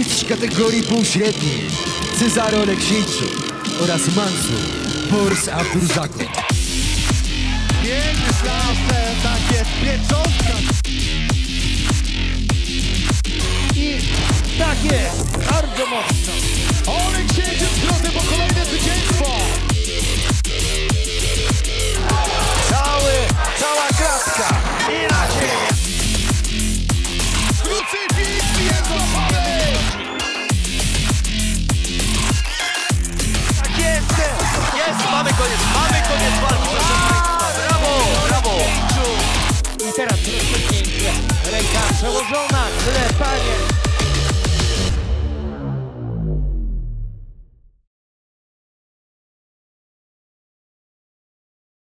mistrz kategorii półśredniej Cezary Oleksiejczuk oraz Mansur Boris Abdurzakov. Piękny transfer, tak jest, pieczątka. I tak jest, bardzo mocno. Oleksiejczuk w drodze po kolejne zwycięstwo. Cała kratka i na ziemię. Krucyfiks jest złapany. Tak jest, mamy koniec walki, proszę Państwa. Brawo. I teraz rozpocznięcie. Ręka przełożona, klepanie.